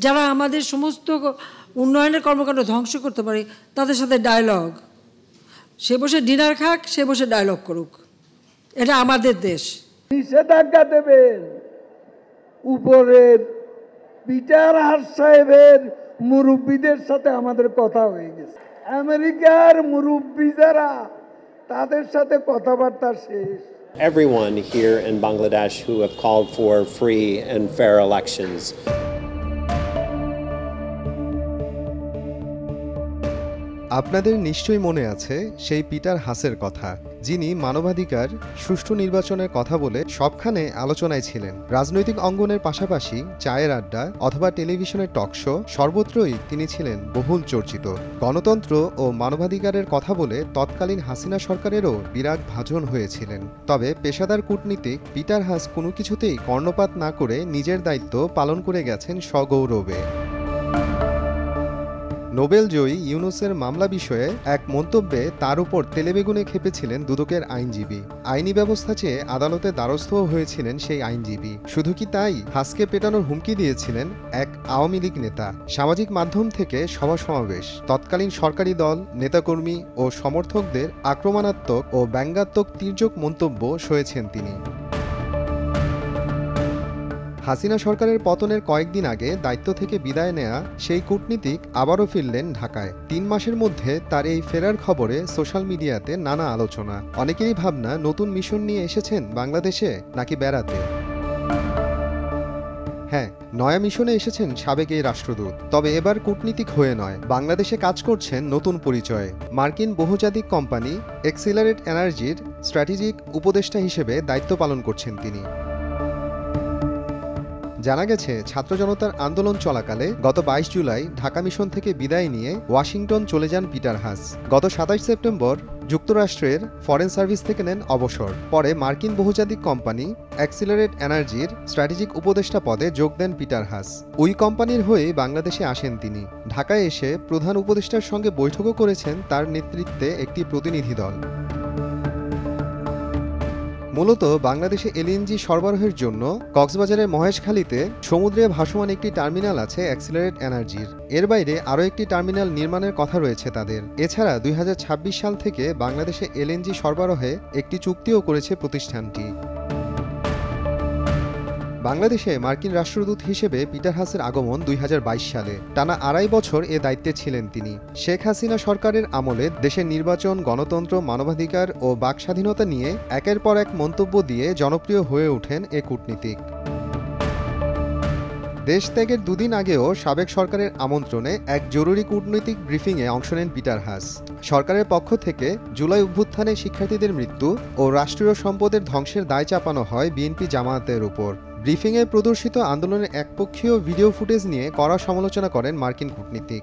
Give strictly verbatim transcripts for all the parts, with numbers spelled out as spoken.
যারা আমাদের সমস্ত উন্নয়নের কর্মকাণ্ড ধ্বংস করতে পারে তাদের সাথে ডায়লগ। সে বসে ডিনার খাক, সে বসে ডায়লগ করুক, এটা আমাদের দেশ। নিষেধাজ্ঞা দেবেন উপরের পিটার হাস সাহেবের মুরব্বীদের সাথে আমাদের কথা হয়ে গেছে। আমেরিকার মুরব্বী যারা তাদের সাথে কথাবার্তা শেষ। Everyone here in Bangladesh who have called for free and fair elections. আপনাদের নিশ্চয়ই মনে আছে সেই পিটার হাসের কথা, যিনি মানবাধিকার, সুষ্ঠু নির্বাচনের কথা বলে সবখানে আলোচনায় ছিলেন। রাজনৈতিক অঙ্গনের পাশাপাশি চায়ের আড্ডা অথবা টেলিভিশনের টক শো সর্বত্রই তিনি ছিলেন বহুল চর্চিত। গণতন্ত্র ও মানবাধিকারের কথা বলে তৎকালীন হাসিনা সরকারেরও বিরাট ভাজন হয়েছিলেন। তবে পেশাদার কূটনীতিক পিটার হাস কোনো কিছুতেই কর্ণপাত না করে নিজের দায়িত্ব পালন করে গেছেন সগৌরবে। নোবেল জয়ী ইউনুসের মামলা বিষয়ে এক মন্তব্যে তার উপর তেলেবেগুনে খেপেছিলেন দুদকের আইনজীবী। আইনি ব্যবস্থা চেয়ে আদালতে দ্বারস্থও হয়েছিলেন সেই আইনজীবী। শুধু কি তাই, হাসকে পেটানোর হুমকি দিয়েছিলেন এক আওয়ামী লীগ নেতা। সামাজিক মাধ্যম থেকে সভা সমাবেশ, তৎকালীন সরকারি দল, নেতাকর্মী ও সমর্থকদের আক্রমণাত্মক ও ব্যঙ্গাত্মক তির্যক মন্তব্য সয়েছেন তিনি। হাসিনা সরকারের পতনের কয়েকদিন আগে দায়িত্ব থেকে বিদায় নেয়া সেই কূটনীতিক আবারও ফিরলেন ঢাকায়। তিন মাসের মধ্যে তার এই ফেরার খবরে সোশ্যাল মিডিয়াতে নানা আলোচনা। অনেকেরই ভাবনা নতুন মিশন নিয়ে এসেছেন বাংলাদেশে নাকি বেড়াতে। হ্যাঁ, নয়া মিশনে এসেছেন সাবেক এই রাষ্ট্রদূত, তবে এবার কূটনীতিক হয়ে নয়, বাংলাদেশে কাজ করছেন নতুন পরিচয়ে। মার্কিন বহুজাতিক কোম্পানি এক্সিলারেট এনার্জির স্ট্র্যাটেজিক উপদেষ্টা হিসেবে দায়িত্ব পালন করছেন তিনি। জানা গেছে, ছাত্র জনতার আন্দোলন চলাকালে গত বাইশ জুলাই ঢাকা মিশন থেকে বিদায় নিয়ে ওয়াশিংটন চলে যান পিটার হাস। গত সাতাশ সেপ্টেম্বর যুক্তরাষ্ট্রের ফরেন সার্ভিস থেকে নেন অবসর। পরে মার্কিন বহুজাতিক কোম্পানি এক্সিলারেট এনার্জির স্ট্র্যাটেজিক উপদেষ্টা পদে যোগ দেন পিটার হাস। ওই কোম্পানির হয়ে বাংলাদেশে আসেন তিনি। ঢাকায় এসে প্রধান উপদেষ্টার সঙ্গে বৈঠকও করেছেন তার নেতৃত্বে একটি প্রতিনিধি দল। মূলত বাংলাদেশে এলএনজি সরবরাহের জন্য কক্সবাজারের মহেশখালীতে সমুদ্রে ভাসমান একটি টার্মিনাল আছে এক্সিলারেট এনার্জির। এর বাইরে আরও একটি টার্মিনাল নির্মাণের কথা রয়েছে তাদের। এছাড়া দুই হাজার ছাব্বিশ সাল থেকে বাংলাদেশে এলএনজি সরবরাহে একটি চুক্তিও করেছে প্রতিষ্ঠানটি। বাংলাদেশে মার্কিন রাষ্ট্রদূত হিসেবে পিটার হাসের আগমন দুই হাজার বাইশ সালে। টানা আড়াই বছর এ দায়িত্বে ছিলেন তিনি। শেখ হাসিনা সরকারের আমলে দেশের নির্বাচন, গণতন্ত্র, মানবাধিকার ও বাক স্বাধীনতা নিয়ে একের পর এক মন্তব্য দিয়ে জনপ্রিয় হয়ে ওঠেন এ কূটনীতিক। দেশ ত্যাগের দুদিন আগেও সাবেক সরকারের আমন্ত্রণে এক জরুরি কূটনৈতিক ব্রিফিংয়ে অংশ নেন পিটার হাস। সরকারের পক্ষ থেকে জুলাই অভ্যুত্থানে শিক্ষার্থীদের মৃত্যু ও রাষ্ট্রীয় সম্পদের ধ্বংসের দায় চাপানো হয় বিএনপি জামায়াতের উপর। ব্রিফিংয়ে প্রদর্শিত আন্দোলনের একপক্ষীয় ভিডিও ফুটেজ নিয়ে কড়া সমালোচনা করেন মার্কিন কূটনীতিক।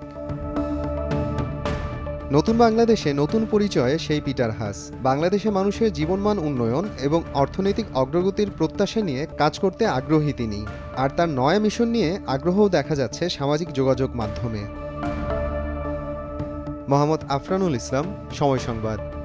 নতুন বাংলাদেশে নতুন পরিচয়ে সেই পিটার হাস বাংলাদেশে মানুষের জীবনমান উন্নয়ন এবং অর্থনৈতিক অগ্রগতির প্রত্যাশা নিয়ে কাজ করতে আগ্রহী তিনি। আর তার নয়া মিশন নিয়ে আগ্রহও দেখা যাচ্ছে সামাজিক যোগাযোগ মাধ্যমে। মোহাম্মদ আফরানুল ইসলাম, সময় সংবাদ।